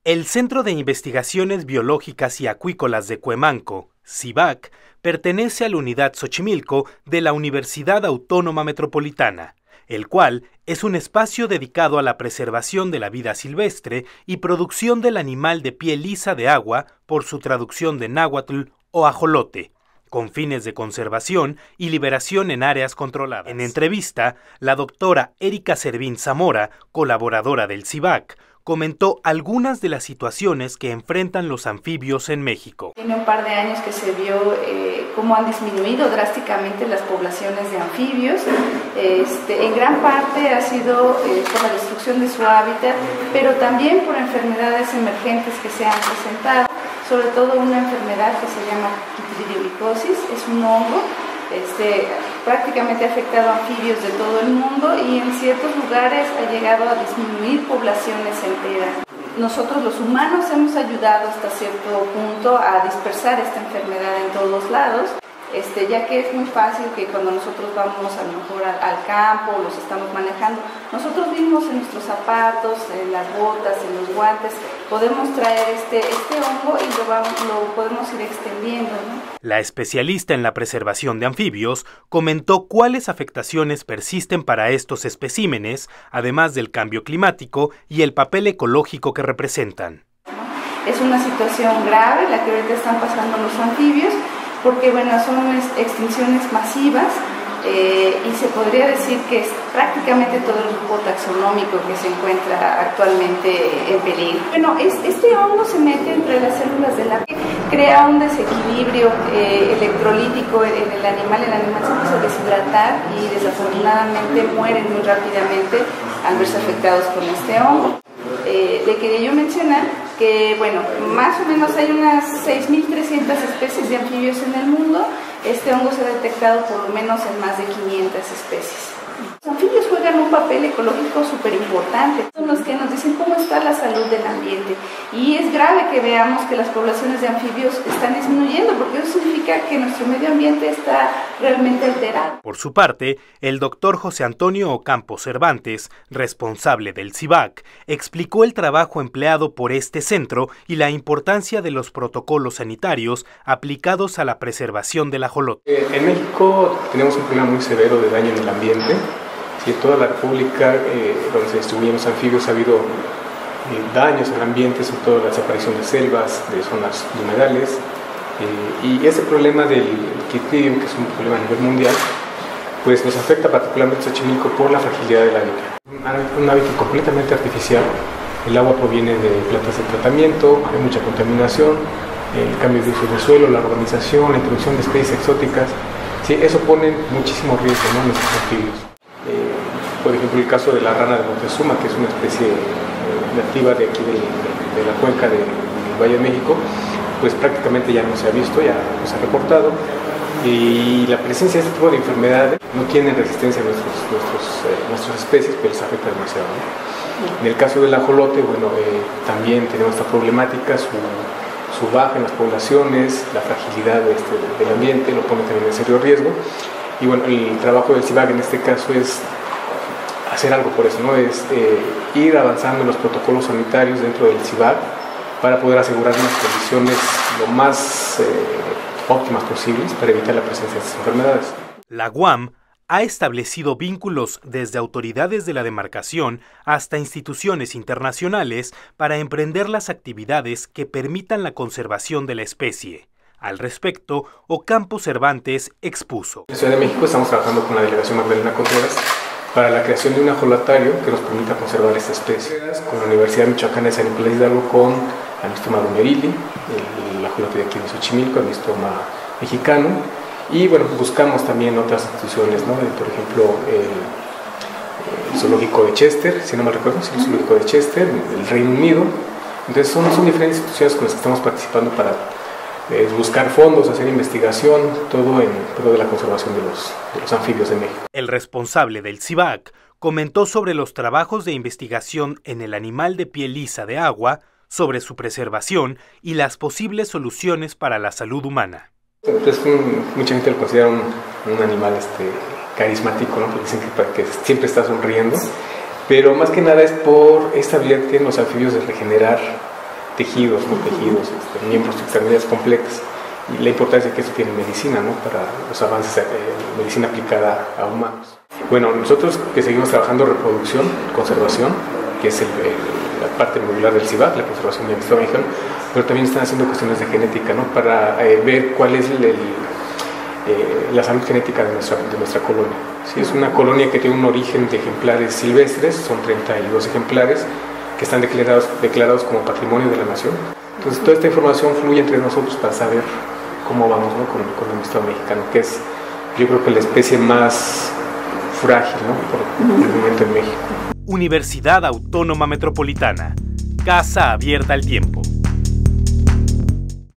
El Centro de Investigaciones Biológicas y Acuícolas de Cuemanco, CIBAC, pertenece a la Unidad Xochimilco de la Universidad Autónoma Metropolitana, el cual es un espacio dedicado a la preservación de la vida silvestre y producción del animal de piel lisa de agua, por su traducción de náhuatl o ajolote, con fines de conservación y liberación en áreas controladas. En entrevista, la doctora Erika Servín Zamora, colaboradora del CIBAC, comentó algunas de las situaciones que enfrentan los anfibios en México. Tiene un par de años que se vio cómo han disminuido drásticamente las poblaciones de anfibios. En gran parte ha sido por la destrucción de su hábitat, pero también por enfermedades emergentes que se han presentado, sobre todo una enfermedad que se llama quitridiomicosis, es un hongo. Prácticamente ha afectado a anfibios de todo el mundo y en ciertos lugares ha llegado a disminuir poblaciones enteras. Nosotros los humanos hemos ayudado hasta cierto punto a dispersar esta enfermedad en todos lados, ya que es muy fácil que cuando nosotros vamos a lo mejor al campo, los estamos manejando, nosotros mismos en nuestros zapatos, en las botas, en los guantes, podemos traer este hongo y lo podemos ir extendiendo, ¿no? La especialista en la preservación de anfibios comentó cuáles afectaciones persisten para estos especímenes, además del cambio climático y el papel ecológico que representan. Es una situación grave la que ahorita están pasando los anfibios, porque son extinciones masivas y se podría decir que es prácticamente todo el grupo taxonómico que se encuentra actualmente en peligro. Este hongo se mete entre las células de la piel, crea un desequilibrio electrolítico en el animal se empieza a deshidratar y desafortunadamente mueren muy rápidamente al verse afectados con este hongo. Le quería yo mencionar que, más o menos hay unas 6.300 especies de anfibios en el mundo. Este hongo se ha detectado por lo menos en más de 500 especies. Los anfibios juegan un papel ecológico súper importante. Son los que nos dicen cómo está la salud del ambiente. Y es grave que veamos que las poblaciones de anfibios están disminuyendo, porque eso significa que nuestro medio ambiente está realmente alterado. Por su parte, el doctor José Antonio Ocampo Cervantes, responsable del CIBAC, explicó el trabajo empleado por este centro y la importancia de los protocolos sanitarios aplicados a la preservación del ajolote. En México tenemos un problema muy severo de daño en el ambiente. En toda la República, donde se distribuyen los anfibios, ha habido daños al ambiente, sobre todo la desaparición de selvas, de zonas humedales, y ese problema del quitridio, que es un problema a nivel mundial, pues nos afecta particularmente a Xochimilco por la fragilidad del hábitat. Un hábitat completamente artificial, el agua proviene de plantas de tratamiento, hay mucha contaminación, el cambio de uso del suelo, la urbanización, la introducción de especies exóticas, sí, eso pone muchísimo riesgo, ¿no?, en nuestros anfibios. Por ejemplo, el caso de la rana de Montezuma, que es una especie nativa de aquí de la cuenca del Valle de México, pues prácticamente ya no se ha visto, ya no se ha reportado, y la presencia de este tipo de enfermedades no tienen resistencia a nuestras especies, pero les afecta demasiado, ¿no? En el caso del ajolote, también tenemos esta problemática, su baja en las poblaciones, la fragilidad del ambiente lo pone también en serio riesgo. Y el trabajo del CIBAC en este caso es hacer algo por eso, ¿no? Es ir avanzando en los protocolos sanitarios dentro del CIBAC para poder asegurar unas condiciones lo más óptimas posibles para evitar la presencia de estas enfermedades. La UAM ha establecido vínculos desde autoridades de la demarcación hasta instituciones internacionales para emprender las actividades que permitan la conservación de la especie. Al respecto, Ocampo Cervantes expuso. En la Ciudad de México estamos trabajando con la delegación Magdalena Contreras para la creación de un ajolatario que nos permita conservar esta especie. Con la Universidad Michoacana de San Nicolás de Hidalgo, con Anistoma domerili, el ajolote de aquí de Xochimilco, Anistoma mexicano, y buscamos también otras instituciones, ¿no? Por ejemplo, el zoológico de Chester, si no me recuerdo, el zoológico de Chester, el Reino Unido. Entonces son diferentes instituciones con las que estamos participando para buscar fondos, hacer investigación, todo en pro de la conservación de los anfibios de México. El responsable del CIBAC comentó sobre los trabajos de investigación en el animal de piel lisa de agua, sobre su preservación y las posibles soluciones para la salud humana. Entonces, mucha gente lo considera un animal carismático, ¿no? Porque dicen que siempre está sonriendo, pero más que nada es por esta habilidad que tienen los anfibios de regenerar tejidos, ¿no? Tejidos, miembros y extremidades completas. Y la importancia que eso tiene en medicina, ¿no? Para los avances de medicina aplicada a humanos. Bueno, nosotros que seguimos trabajando reproducción, conservación, que es la parte modular del CIVAC, la conservación del Estado mexicano, pero también están haciendo cuestiones de genética, ¿no? Para ver cuál es la salud genética de nuestra colonia. ¿Sí? Es una colonia que tiene un origen de ejemplares silvestres, son 32 ejemplares que están declarados como patrimonio de la nación. Entonces toda esta información fluye entre nosotros para saber cómo vamos, ¿no? con el Estado mexicano, que es, yo creo que la especie más frágil, ¿no? por el momento en México. Universidad Autónoma Metropolitana, casa abierta al tiempo.